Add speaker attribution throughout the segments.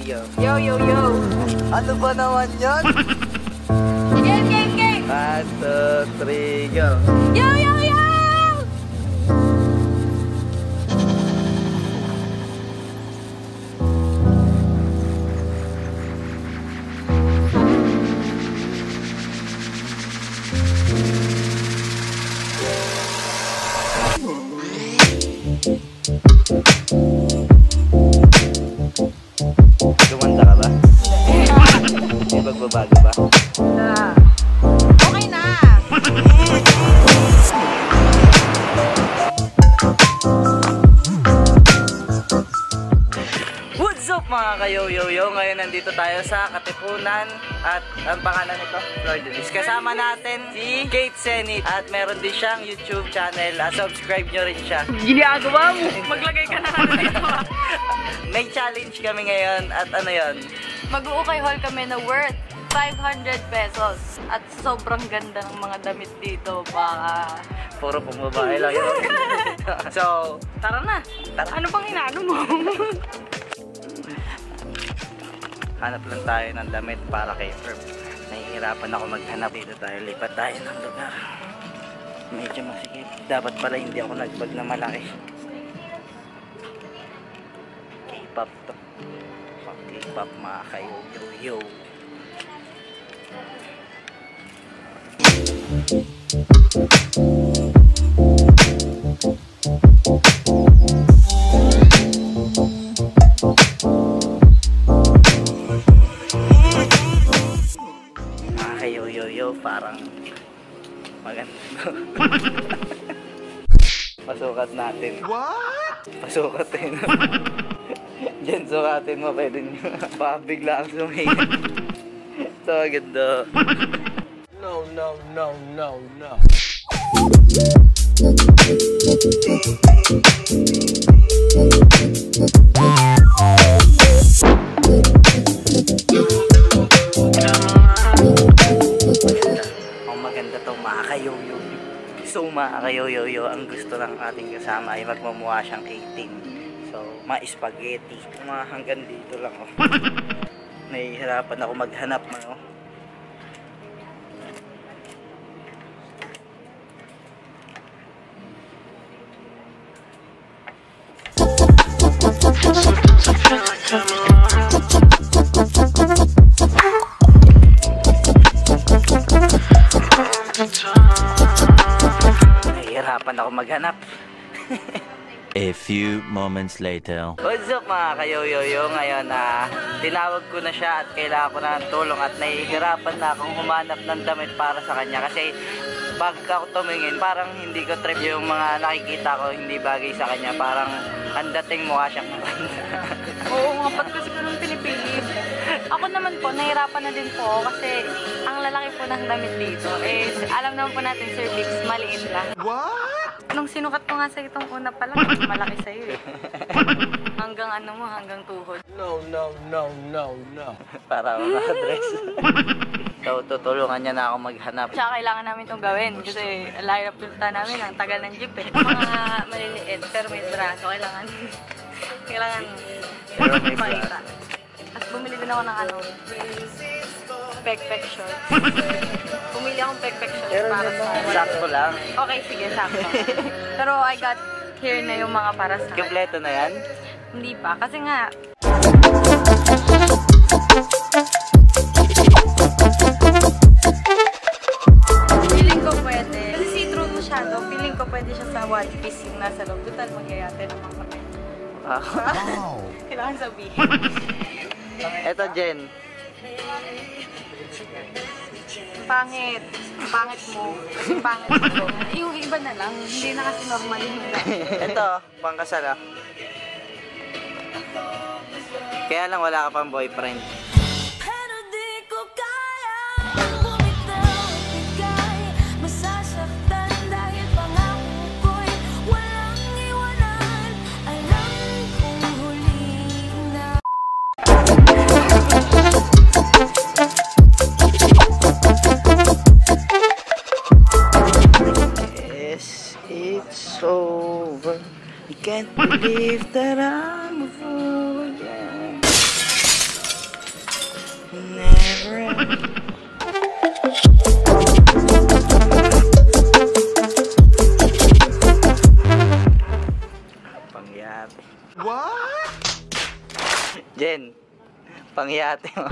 Speaker 1: yo.
Speaker 2: Yo, yo, yo.
Speaker 1: Ano ba naman yun?
Speaker 2: Game, game, game.
Speaker 1: 1, 2, 3, go.
Speaker 2: Yo, yo, yo.
Speaker 1: Gumanda ka ba? May magbabago ba?
Speaker 2: Okay na.
Speaker 1: What's up mga kayo-yo-yo? Ngayon nandito tayo sa Katipunan at ang pangalan nito, Lord Dennis. Kasama natin si Kate Zenith at meron din siyang YouTube channel at subscribe nyo rin siya.
Speaker 2: Ginagawa mo. Maglagay ka na dito.
Speaker 1: May challenge kami ngayon at ano yon?
Speaker 2: Mag-uukay haul kami na worth 500 pesos. At sobrang ganda ng mga damit dito. Baka...
Speaker 1: Puro pumbabae lang yun. So,
Speaker 2: Tara na.
Speaker 1: Tara.
Speaker 2: Ano pang inaano mo?
Speaker 1: hanap lang tayo ng damit para kay Herb. Nahihirapan ako maghanap. Dito tayo, lipat tayo ng lugar. Medyo masikip. Dapat pala hindi ako nagbag na malaki. K-pop to. K-pop mga kayo-yo-yo. Parang maganda. Pasukat natin. What? Pasukatin. Diyan sukatin mo, pwede nyo. Baka bigla ang sumigat. So, ganda.
Speaker 3: No, no, no, no, no.
Speaker 1: So mga kayo-yo-yo, ang gusto ng ating kasama ay magmamukha siyang 18. So, ma-spaghetti. Mga hanggang dito lang oh. Nahihirapan ako maghanap ano. Nahihirapan ako maghanap.
Speaker 4: A few moments later.
Speaker 1: What's up mga kayo-yo-yo? Ngayon tinawag ko na siya at kailangan ko na ng tulong at nahihirapan na akong humanap ng damit para sa kanya kasi pag ako tumingin parang hindi ko trip yung mga nakikita ko hindi bagay sa kanya, parang ang dating mukha siyang
Speaker 2: Oo nga, ba't ko siguro pinipili? Ako naman po, nahirapan na din po kasi ang lalaki po ng damit dito alam naman po natin Sir Bix, maliit lang. What? Nung sinukat ko nga sa itong una pa lang, malaki sa'yo eh. Hanggang ano mo, hanggang tuhod.
Speaker 3: No, no, no, no, no.
Speaker 1: Para ako naka-dress. So, tutulungan niya na ako maghanap.
Speaker 2: Tsaka kailangan namin itong gawin kasi layo na punta namin, ang tagal ng jeep eh. Mga maliliit pero may braso, kailangan makita. At bumili din ako ng pek-pek shorts. Bumili akong pek-pek shorts para sa...
Speaker 1: Sakto lang.
Speaker 2: Okay, sige, sakto. Pero I got here na yung mga para sa...
Speaker 1: Kompleto na yan?
Speaker 2: Hindi pa, kasi nga... Feeling ko pwede. Kasi see-through masyado, feeling ko pwede siya sa one piece yung nasa loob. Total, magyayate naman kami.
Speaker 1: Wow!
Speaker 2: Kailangan sabihin.
Speaker 1: Eto, Jen.
Speaker 2: Pangit. Pangit mo. Kasi pangit mo. Yung iba na lang. Hindi na kasi normal yung iba.
Speaker 1: Ito, pangkasal ah. Kaya lang wala ka pang boyfriend.
Speaker 5: Pero di ko kaya bumitaw at bigay. Masasaktan dahil pangako ko'y walang iwanan. Alam kong huli na.
Speaker 1: Yes, it's over. You can't believe that I'm a fool again. Pangyate. What? Jen, pangyate mo.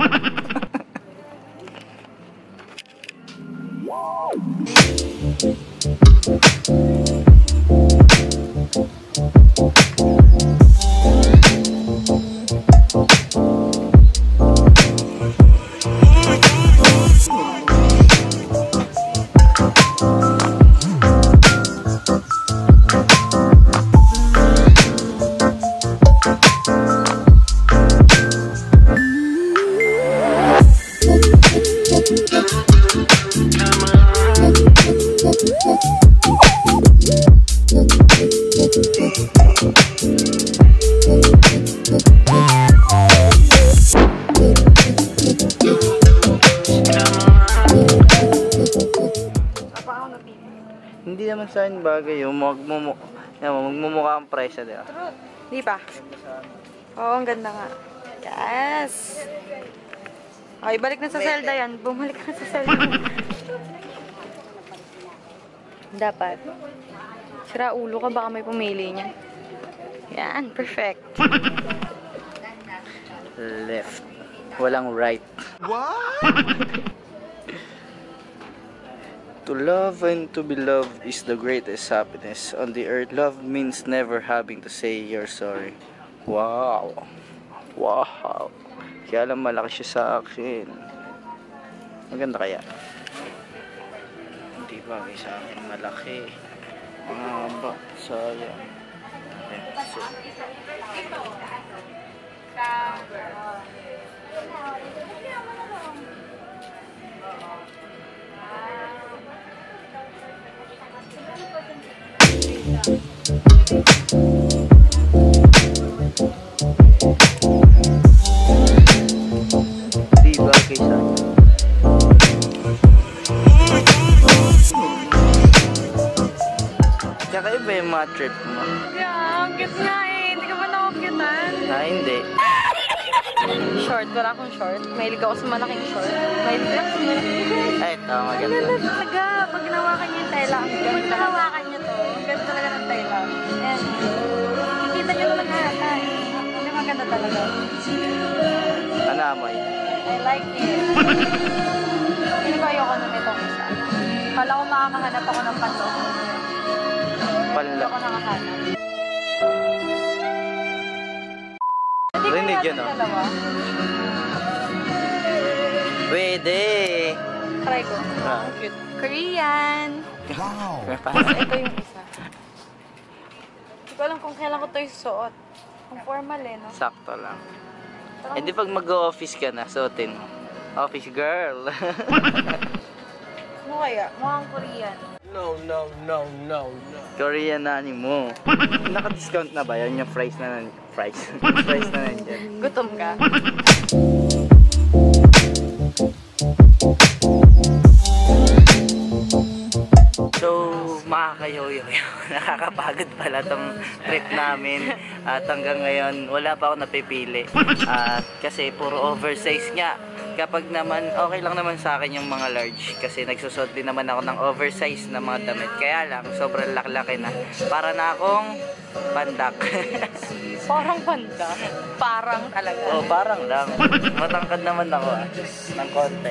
Speaker 1: Hindi naman sa akin bagay yung magmumukha ang presyo, di ba?
Speaker 2: Di ba? Oo, ang ganda nga. Yes! Okay, balik na sa Zelda yan. Bumalik na sa Zelda. Dapat. Sira ulo ka, baka may pumili niya. Yan, perfect.
Speaker 1: Left. Walang right. To love and to be loved is the greatest happiness on the earth. Love means never having to say you're sorry. Wow. Wow. Kaya lang malaki siya sa akin. Maganda kaya? Hindi bagay sa akin malaki. Mahaba. Sayang. Di bagay sa akin. Kakaiba yung mga trip mo.
Speaker 2: Yeah, ang cute nga eh. Hindi ka ba nakukyutan?
Speaker 1: Hindi.
Speaker 2: Short, wala akong short. Mahilig ako sa malaking short. Mahilig ako sa malaking short.
Speaker 1: Ay, ito,
Speaker 2: Ang
Speaker 1: maganda.
Speaker 2: ganda talaga. Pag ginawakan niyo yung tela, pag ginawakan niyo to, ang ganda talaga ng tela. Ayan. Kita niyo naman ata eh. Hindi maganda talaga.
Speaker 1: Ano amoy?
Speaker 2: I like it. Hindi ko ayoko na nitong isa. Kala ko makakahanap ako ng panlo. Hindi
Speaker 1: Panlo.
Speaker 2: ako nakahanap.
Speaker 1: Rinig yun, oh.
Speaker 2: Dalawa.
Speaker 1: Pwede.
Speaker 2: Try ko.
Speaker 1: Ah.
Speaker 2: Cute. Korean. Tapos ito yung isa. Hindi ko alam kung kailan ko ito isuot. Kung formal eh, no?
Speaker 1: Sakto lang. Eh di pag mag-office ka na, suotin mo. Office girl.
Speaker 2: Ano kaya? Mukhang Korean.
Speaker 3: No, no, no, no, no.
Speaker 1: Korean nani mo. Naka-discount na ba yan? Yung fries na nandiyan. Fries. Fries na nandiyan.
Speaker 2: Gutom ka?
Speaker 1: So, makakayoyo. Nakakapagod pala tong trip namin. At hanggang ngayon, wala pa ako napipili. Kasi puro oversize nga. Kapag naman, okay lang naman sa akin yung mga large. Kasi nagsusot din naman ako ng oversize na mga damit. Kaya lang, sobrang laki-laki na. Para na akong pandak.
Speaker 2: Parang banda. Parang talaga.
Speaker 1: Oh, parang lang. Matangkad naman ako ng konti.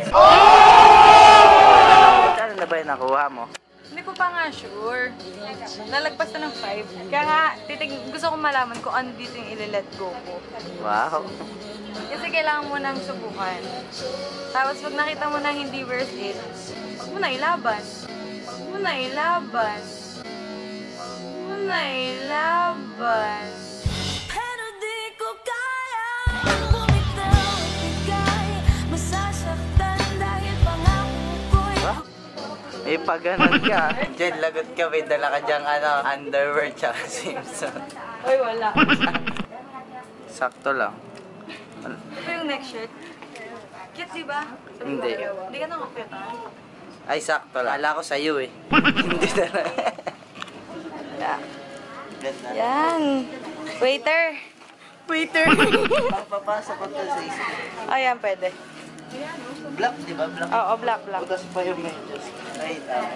Speaker 1: Ano na ba yung nakuha mo?
Speaker 2: Hindi ko pa nga sure. Nalagpas na ng 5. Kaya nga, gusto kong malaman kung ano dito yung ile-let go ko.
Speaker 1: Wow.
Speaker 2: Kasi kailangan mo nang subukan. Tapos pag nakita mo na hindi worth it, huwag mo na ilaban. Huwag mo na ilaban. Huwag mo na ilaban.
Speaker 5: Pero di ko kaya bumitaw at bigay. Masasaktan dahil pangako ko'y
Speaker 1: Eh, pag ganun ka, Jen, lagot ka, may dala ka dyang underwear tsaka Simpson.
Speaker 2: Uy, wala.
Speaker 1: Sakto lang.
Speaker 2: Ito yung next shirt. Cute, diba?
Speaker 1: Hindi.
Speaker 2: Hindi ka nakakita.
Speaker 1: Ay, sakto lang. Kala ko sa'yo eh. Hindi na. Yeah. Ganda.
Speaker 2: Yan. Waiter. Waiter.
Speaker 1: Papasok ko to sa isip.
Speaker 2: Ayan, pwede.
Speaker 1: Black, di ba? Black.
Speaker 2: Oo, black.
Speaker 1: Butas pa yung medyos. Ay, tama.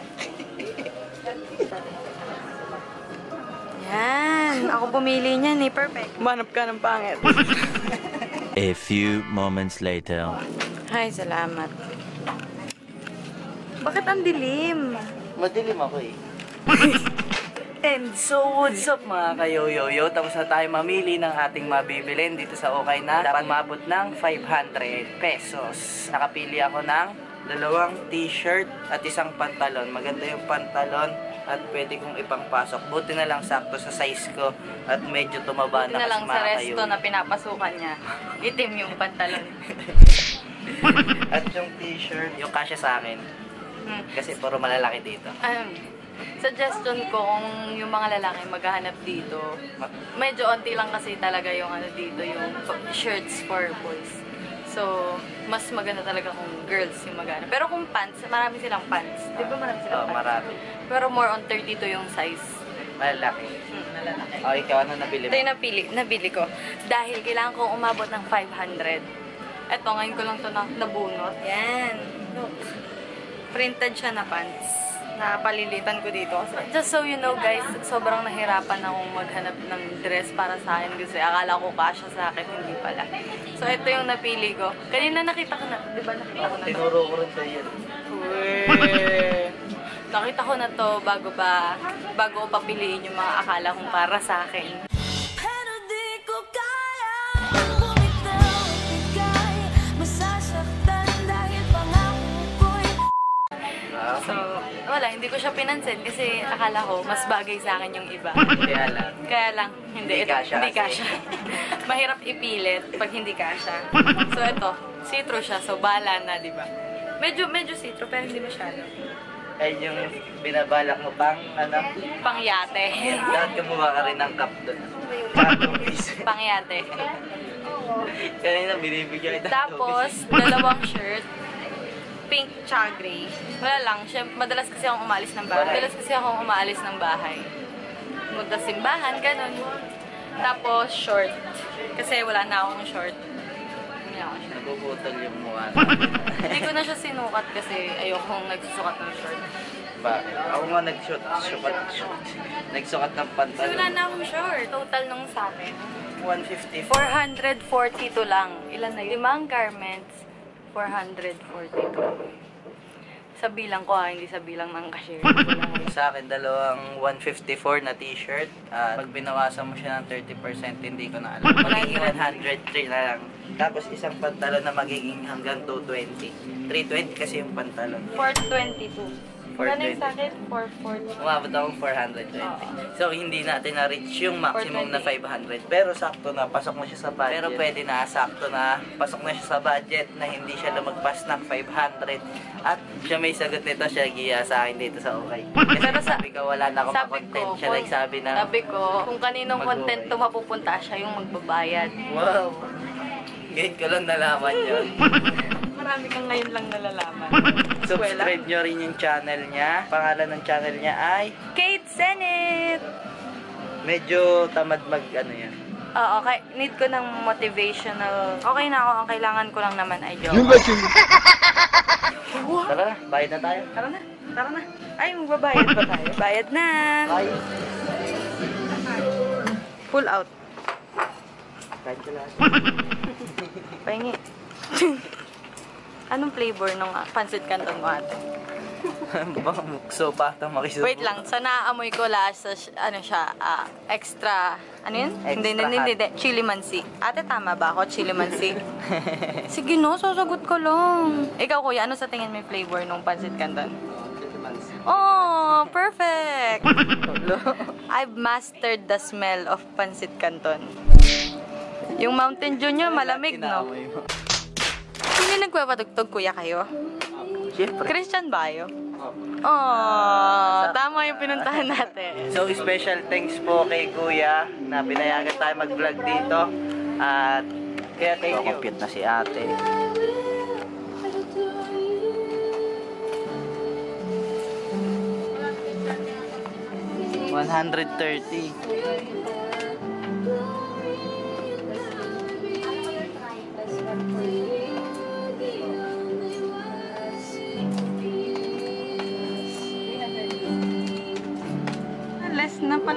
Speaker 2: Yan. Ako pumili niyan eh. Perfect. Manap ka ng pangit.
Speaker 4: A few moments later.
Speaker 2: Ay, salamat. Bakit ang dilim?
Speaker 1: Madilim ako eh. And so, what's up mga kayoyoyo? Tapos na tayo mamili ng ating mabibilin dito sa Okay na. Dapat mabot ng 500 pesos. Nakapili ako ng 2 t-shirt at isang pantalon. Maganda yung pantalon at pwede kong ipangpasok. Buti na lang sakto sa size ko at medyo tumaba
Speaker 2: Buti
Speaker 1: na
Speaker 2: na lang
Speaker 1: kasi
Speaker 2: sa
Speaker 1: mga
Speaker 2: resto
Speaker 1: kayoyo.
Speaker 2: na pinapasukan niya. Itim yung pantalon.
Speaker 1: At yung t-shirt, yung kasya sa akin. Kasi puro malalaki dito.
Speaker 2: Suggestion ko kung yung mga lalaki maghahanap dito, medyo onti lang kasi talaga yung ano dito, yung shirts for boys. So, mas maganda talaga kung girls yung maghanap. Pero kung pants, marami silang pants. Di ba marami silang
Speaker 1: Oo,
Speaker 2: pants?
Speaker 1: marami.
Speaker 2: Pero more on 32 yung size.
Speaker 1: Malalaki.
Speaker 2: Malalaki.
Speaker 1: O, ikaw ano nabili
Speaker 2: Ito
Speaker 1: mo?
Speaker 2: yung nabili ko. Dahil kailangan kong umabot ng 500. Eto, ngayon ko lang ito nabunot. Yan. Look. Printed siya na pants. Napalilitan ko dito. Just so you know guys, sobrang nahirapan akong maghanap ng dress para sa akin kasi akala ko kasya sa akin, hindi pala. So ito yung napili ko. Kanina nakita ko na, di ba nakita ko na to?
Speaker 1: Tinuro ko rin sa'yo.
Speaker 2: Nakita ko na to bago ko papiliin yung mga akala kong para sa akin.
Speaker 5: Pero di ko kayang bumitaw at bigay. Masasaktan dahil pangako ko'y
Speaker 2: So, wala, hindi ko siya pinansin kasi akala ko mas bagay sa akin yung iba. Kaya lang, hindi
Speaker 1: kasya
Speaker 2: hindi
Speaker 1: kasi.
Speaker 2: kasya. Mahirap ipilit pag hindi kasya. So ito, see-through siya, so bala na, di ba? Medyo see-through pero hindi masyado.
Speaker 1: Ay, yung binabalak mo pang, ano?
Speaker 2: Pangyate.
Speaker 1: Dapat kumuha ka rin ng cup doon.
Speaker 2: Pangyate.
Speaker 1: Kanina binibigyan kita.
Speaker 2: Tapos, 2 shirt. Pink tsaka gray. Wala lang. Madalas kasi akong umalis ng bahay. Punta simbahan, ganun. Tapos, short. Kasi wala na akong short. Hindi ako short.
Speaker 1: Nabubutol yung mukha.
Speaker 2: Hindi ko na siya sinukat kasi ayokong nagsusukat ng short.
Speaker 1: Bakit? Ako nga nagsukat ng
Speaker 2: Kasi
Speaker 1: pantalon.
Speaker 2: wala na akong short. Total nung sa akin.
Speaker 1: 150.
Speaker 2: 442 lang. Ilan na yun? 5 garments. 442. Sa bilang ko hindi sa bilang ng cashier.
Speaker 1: Sa akin, 2 154 na t-shirt. Pag binawasan mo siya ng 30%, hindi ko na alam. Magiging 103 na lang. Tapos isang pantalon na magiging hanggang 220. 320 kasi yung pantalon.
Speaker 2: 422. Ano yung sa akin? 440.
Speaker 1: Umabot akong 420. So, hindi natin na-reach yung maximum na 500. Pero sakto na, pasok na siya sa budget. Pero pwede na, sakto na, pasok na siya sa budget na hindi siya lumagpas ng 500. At siya may sagot nito, siya giya sa akin dito sa Okay. Kasi
Speaker 2: Pero
Speaker 1: sabi ko, wala na akong content. Siya nagsabi na,
Speaker 2: sabi ko, kung kaninong content to mapupunta, siya yung magbabayad.
Speaker 1: wow, ngayon ko lang nalaman yun.
Speaker 2: Marami kang ngayon lang nalalaman.
Speaker 1: Subscribe nyo rin yung channel niya. Pangalan ng channel niya ay
Speaker 2: Kate Zenit!
Speaker 1: medyo tamad ano yan.
Speaker 2: Oo, okay. Need ko ng motivational. Okay na ako. Ang kailangan ko lang naman ay joke.
Speaker 1: Tara na, bayad na tayo.
Speaker 2: Tara na. Tara na. Ay, magbabayad pa tayo. Bayad na.
Speaker 1: Bye.
Speaker 2: Pull out.
Speaker 1: Kahit ko lahat.
Speaker 2: Pahingi. Anong flavor ng pancit canton mo ate?
Speaker 1: Baka mukso pa ata makisubo.
Speaker 2: Wait lang. Sa naamoy ko lasa, ano siya, extra, ano yun?
Speaker 1: Extra
Speaker 2: Hindi. Chili mansi. Ate, tama ba ako? Chili mansi? Sige no, sasagot ko lang. Ikaw kuya, ano sa tingin may flavor ng pancit canton? Oh, perfect! I've mastered the smell of pancit canton. Yung Mountain Dew nyo, malamig, no? Sino nagpapatugtog, kuya, kayo?
Speaker 1: Siyempre.
Speaker 2: Christian ba kayo? Oh, tama yung pinuntahan natin.
Speaker 1: So, special thanks po kay Kuya na pinayagan tayo mag-vlog dito. At kaya thank you. Compute na si ate. $130.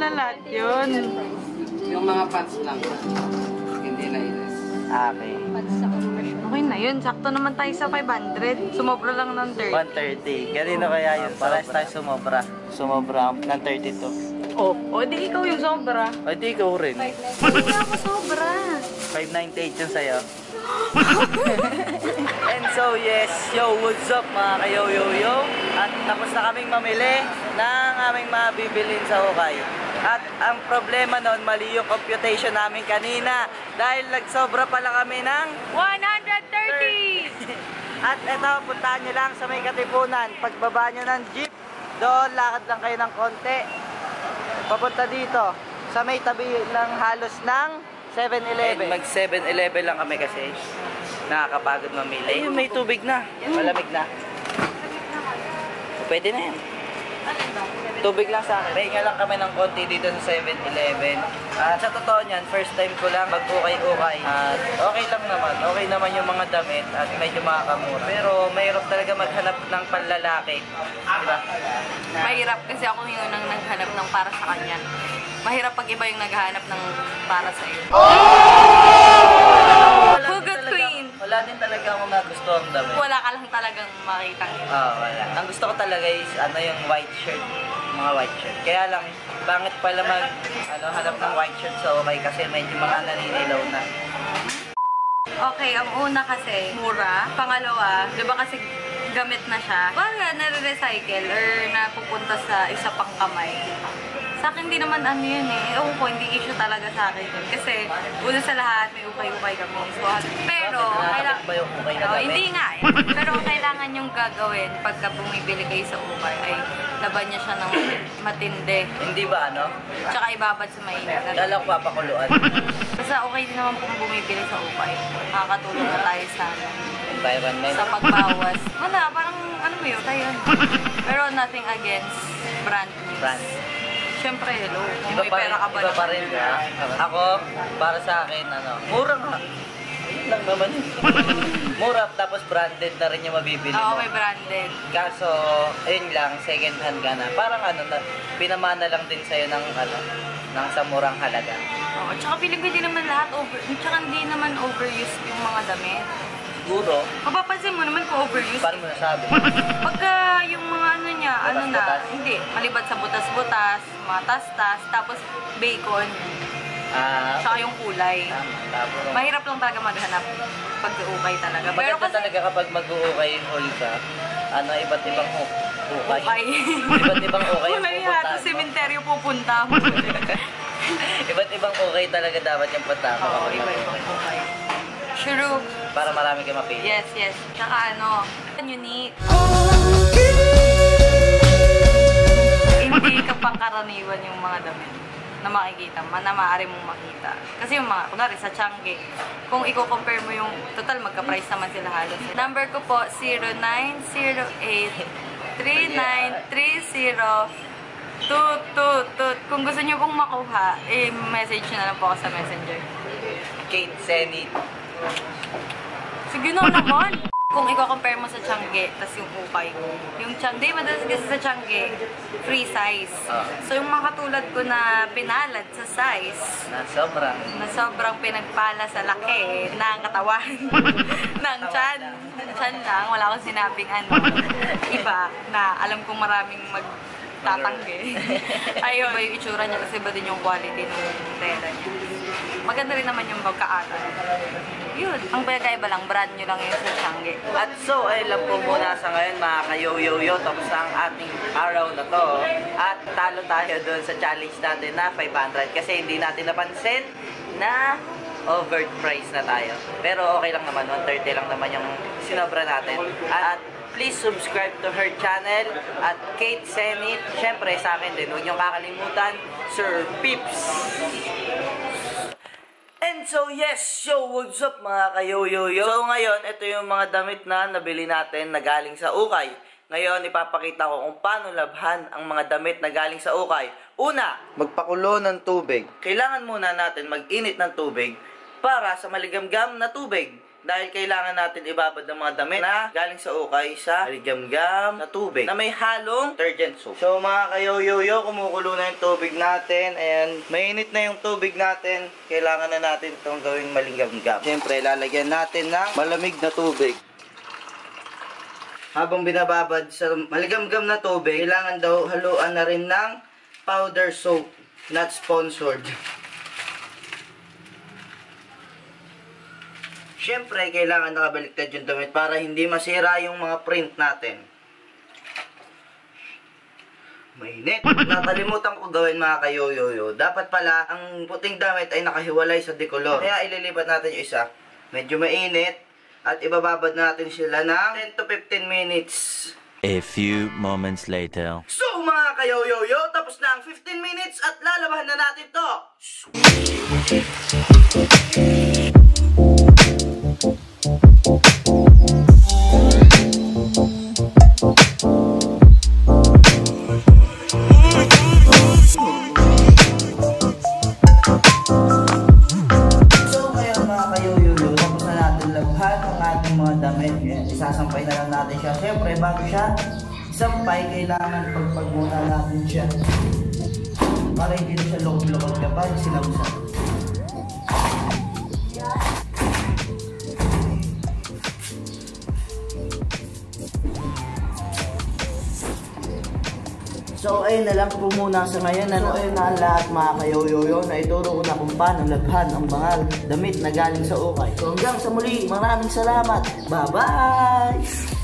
Speaker 2: na lahat yun.
Speaker 3: Yung mga pants lang. Hindi na ilas.
Speaker 1: Okay.
Speaker 2: Okay na yun. Sakto naman tayo sa 500. Sumobra lang ng 30.
Speaker 1: 130. Ganito kaya yun. Parehas tayo sumobra. Sumobra ng 32.
Speaker 2: O, di ikaw yung sobra.
Speaker 1: Ay, di ikaw rin.
Speaker 2: Hindi ako sobra.
Speaker 1: 598 yun sa'yo. And so yes, yo, what's up mga kayo-yo-yo? At tapos na kaming mamili ng aming mabibilin sa Ukay. At ang problema noon, mali yung computation namin kanina dahil nagsobra pala kami ng
Speaker 2: 130!
Speaker 1: At eto, puntahan nyo lang sa may Katipunan. Pagbaba nyo ng jeep, doon lakad lang kayo ng konti. Papunta dito, sa may tabi ng halos ng 7-Eleven. Mag 7-Eleven lang kami kasi nakakapagod mamili. Ayun, may tubig na. Malamig na. Pwede na yan. Tubig lang sa akin. Pahinga lang kami ng konti dito sa 7-Eleven. At sa totoo niyan, first time ko lang mag-ukay-ukay. At okay lang naman. Okay naman yung mga damit at medyo makakamura. Pero mahirap talaga maghanap ng panlalaki. Diba?
Speaker 2: Mahirap kasi ako yung unang naghanap ng para sa kanya. Mahirap pag iba yung naghahanap ng para sa iyo. Hugot Queen!
Speaker 1: Wala din talaga akong nagustuhan damit.
Speaker 2: Wala ka lang talagang makita.
Speaker 1: Wala. Ang gusto ko talaga is yung white shirt. Mga white shirt. Kaya lang, pangit pala hanap ng white shirt sa okay kasi medyo mga naninilaw na.
Speaker 2: Okay, ang una kasi, mura. Pangalawa, di ba kasi gamit na siya? Baga, nare-recycle or napupunta sa isa pang kamay. Sa akin, hindi naman ano yun eh. Ewan ko, hindi issue talaga sa akin yun. Kasi, una sa lahat, may ukay-ukay kami. So, pero, kailangan...
Speaker 1: ba yung ukay na
Speaker 2: Oh,
Speaker 1: damit?
Speaker 2: hindi nga eh. Pero kailangan yung gagawin pagka bumibili kayo sa ukay ay laban niya siya ng matindi.
Speaker 1: Hindi ba
Speaker 2: Tsaka ibabad sa mainit.
Speaker 1: Kala ko papakuluan.
Speaker 2: Basta okay din naman kung bumibili sa ukay. Makakatulong na tayo sa
Speaker 1: Environment.
Speaker 2: sa pagbawas. Wala, parang ano mo yun, tayo. Pero nothing against brand news.
Speaker 1: Brand.
Speaker 2: Siyempre, hello. Kung
Speaker 1: Iba
Speaker 2: may
Speaker 1: pa rin,
Speaker 2: pera ka ba
Speaker 1: iba pa
Speaker 2: naman?
Speaker 1: rin. Ako, para sa akin, mura nga. Yun lang naman. Mura, tapos branded na rin yung mabibili
Speaker 2: Oo,
Speaker 1: mo.
Speaker 2: may branded.
Speaker 1: Kaso, ayun lang, second hand ka na. Parang pinamana lang din sa'yo ng sa murang halaga.
Speaker 2: Oo, tsaka feeling ko hindi naman lahat tsaka hindi naman overused yung mga damit.
Speaker 1: Siguro,
Speaker 2: Mapapansin mo naman kung overused.
Speaker 1: paano mo nasabi?
Speaker 2: Pagka yung mga ano niya,
Speaker 1: Butas-butas?
Speaker 2: hindi, maliban sa butas-butas, mga tas-tas, tapos bacon, tsaka yung kulay.
Speaker 1: Tapos,
Speaker 2: Mahirap lang talaga maghanap pag ukay talaga. Pero
Speaker 1: maganda
Speaker 2: kasi,
Speaker 1: talaga kapag mag-uukay haul ka, iba't ibang ukay.
Speaker 2: ukay.
Speaker 1: Iba't ibang ukay yung
Speaker 2: Wala yan,
Speaker 1: pupuntahan
Speaker 2: sa
Speaker 1: mo.
Speaker 2: sementeryo pupunta mo.
Speaker 1: Iba't ibang ukay talaga dapat yung punta mo
Speaker 2: Oo,
Speaker 1: kapag
Speaker 2: iba-ibang
Speaker 1: mag-uukay.
Speaker 2: ukay. True.
Speaker 1: Para marami kayo mapili.
Speaker 2: Yes, yes. Tsaka unique. Hindi ka pangkaraniwan yung mga damit na makikita, na maaari mong makita. Kasi yung mga, kunwari sa Changi, kung i-compare mo yung, total magka-price naman sila halos. Number ko po, 0908-3930-222. Kung gusto nyo pong makuha, message nyo na lang po ako sa messenger.
Speaker 1: Kate Zenith.
Speaker 2: Sige na naman! Kung i-compare mo sa Changi, tas yung ukay, yung Changi, madalas kasi sa Changi, free size. So yung mga katulad ko na pinalad sa size,
Speaker 1: Na sobrang
Speaker 2: pinagpala sa laki ng katawan, ng tiyan. Tiyan lang, wala akong sinabing iba na alam kong maraming magtatanggi. Ayun, iba yung itsura niya kasi iba din yung quality ng tela niya. Maganda rin naman yung pagkaatan. Yun, ang pinagkaiba lang, brand nyo lang yun sa Changi.
Speaker 1: At so, ay lang po muna sa ngayon mga kayo-yo-yo. Tapos na ang ating araw na to. At talo tayo doon sa challenge natin na 500. Kasi hindi natin napansin na overpriced na tayo. Pero okay lang naman, 130 lang naman yung sinobra natin. At please subscribe to her channel at Kate Zenith. Siyempre sa akin din, huwag niyong kakalimutan, Sir Pips. And so yes, what's up mga kayo-yo-yo? So ngayon, ito yung mga damit na nabili natin na galing sa ukay. Ngayon, ipapakita ko kung paano labhan ang mga damit na galing sa ukay. Una, magpakulo ng tubig. Kailangan muna natin mag-init ng tubig para sa maligamgam na tubig. Dahil kailangan natin ibabad ng mga damit na galing sa ukay sa maligamgam na tubig na may halong detergent soap. So mga kayoyoyo, kumukulo na yung tubig natin. Ayan, mainit na yung tubig natin. Kailangan na natin itong gawing maligamgam. Siyempre, lalagyan natin ng malamig na tubig. Habang binababad sa maligamgam na tubig, kailangan daw haluan na rin ng powder soap. Not sponsored. Siyempre, kailangan nakabaliktad yung damit para hindi masira yung mga print natin. Mainit. Nakalimutan ko gawin mga kayoyoyo. Dapat pala, ang puting damit ay nakahiwalay sa decolor. Kaya ililipat natin yung isa. Medyo mainit. At ibababad natin sila ng 10 to 15 minutes.
Speaker 4: A few moments later.
Speaker 1: So mga kayoyoyo, tapos na ang 15 minutes at lalabahan na natin to. Isasampay na lang natin siya. Siyempre, bago siya isampay, kailangan pagpag muna natin siya para hindi na siya loob-loob kapag sinabsan. So, ayun na lang po muna sa ngayon. So, ayun na ang lahat mga kayoyoyo. Naituro ko na kung paano labhan ang mga damit na galing sa ukay. So, hanggang sa muli, maraming salamat. Bye-bye!